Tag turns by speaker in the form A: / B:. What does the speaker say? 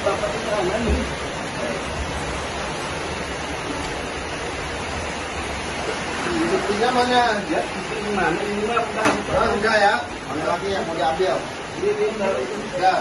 A: Bapak keterangan nih.
B: Buktinya mana?
A: Ya, di mana ini mah
B: Udah ya. Mana lagi yang mau diambil?
A: Ini udah itu.
B: Udah.